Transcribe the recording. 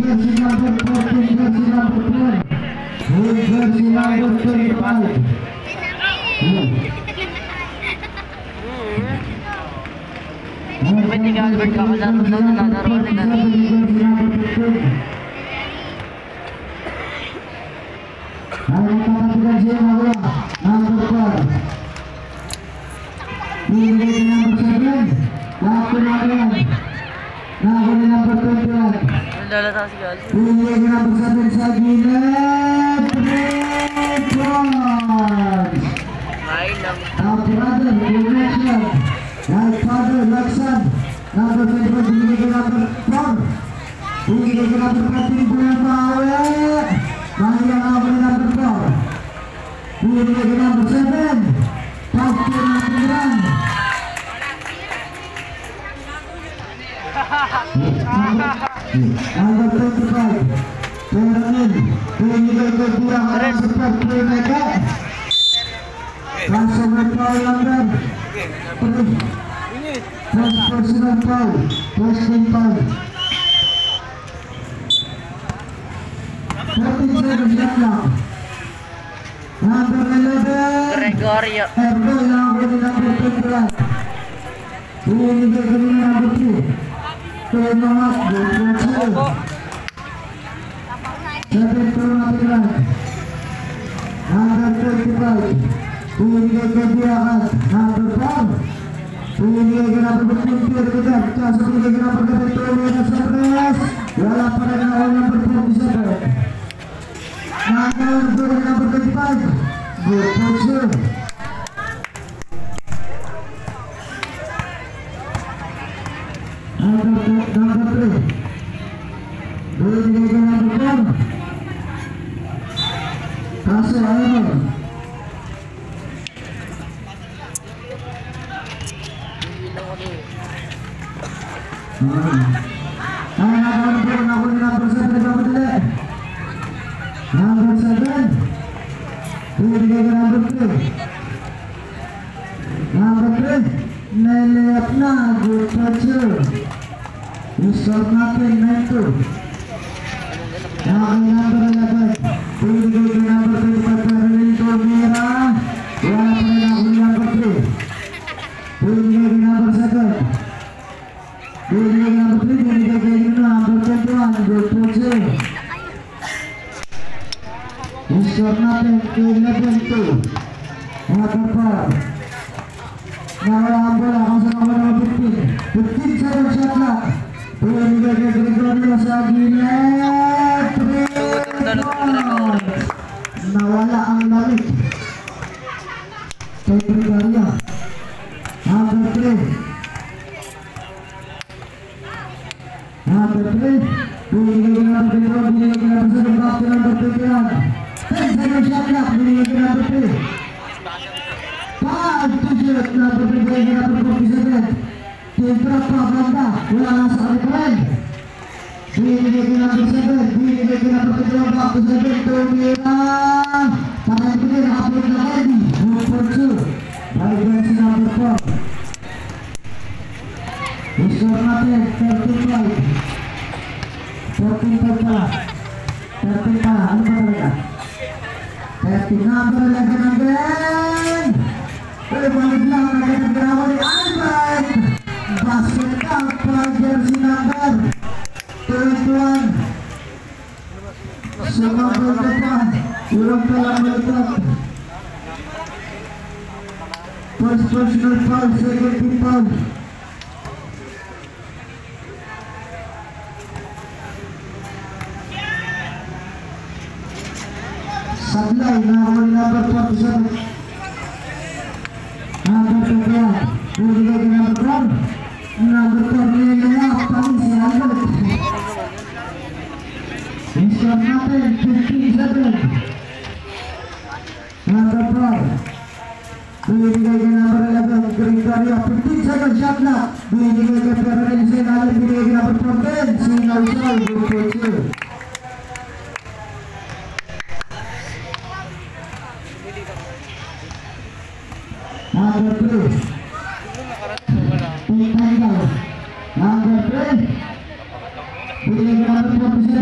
jersey number 14, jersey number 10, jersey number 25. Ba't yung Albert kakadaro na nanadaro rin na? Ay, nakakatigan siya mga number 4. Binigay ka number 7. Lahat ko na yan. Nako na number 21. Nandalata si Gal. Binigay ka number 7 sa gilid. 3 points. Ay lang. Our brother, connection. Like father, like son. Number 25, binigay ka number 4. Binigay ka number 14, Bulan Pawe. Mahirang ako na number 4. Binigay ka number 7. Pastor na tingnan. Number 25. Peranin. Binigay ka bilang orang super playmaker. Langsung foul number 3. First personal foul. First team foul. 13 seconds left now. Number 11. Gregorio. Erdo yang ada di number 21. Binigay ka din number 2. Penongat, Gogo. 7 turun tinggal. Number 25. Binigay ka biakan. Number 4. Binigay ka number 15. Kejar. Casa binigay ka number 23. Wala pa rin ako number 47. Number 25. Good picture. Number 3. Binigay ka number 4. Kaso ayaw. Number 7. Binigay ka number 3. Number 3. Nailayap na. Good picture. Start natin. 9-2. Nakakay number 11. Binigay ka number 25. Perlin Tormira. Wala pa rin ako number 3. Binigay ka number 7. Binigay ka number 3. Binigay ka number 21. Good picture. Start natin. 11-2. Number 4. Nawala bola kung sa number 15. 15 second shot lang. Binigay ka Gregorio sa gilid. 3 points. Nawala ang lamig kay Gregorio. Number 3. Number 3. Binigay ka number 3. Binigay ka number 7. Back to number 21. 10 second shot lang. Binigay ka number 3. 5 to shoot. Number 3. Binigay ka number 47. Tintrap pa banda. Wala na sa kalipan. Binigay ka number 7. Binigay ka number 2. Back to 7. Tumira. Tangan ko din. Upload na ready. Move for 2. Biden si number 4. Score natin. 35. 35 pala. 30 pala. Ano ba talaga? 30. Number 11 again. Balik lang. Nagkakagarawa ni Albert. Basket out para jersey number 21. Sumabot ka pa. Urang ka lang malikat. First personal foul, second team foul. Sablay na ako ni number 47. Number 21. Binigay ka number 4. Number 4 nililap. Tawin si Albert. Start natin. 15-7. Number 4. Binigay ka number 11. Gregorio. 15 second shot na. Binigay ka Perlin sa ilalim. Binigay ka number 14. Sinal Sol. Good for 2. Number 3. Number 3. Binigay ka number 47.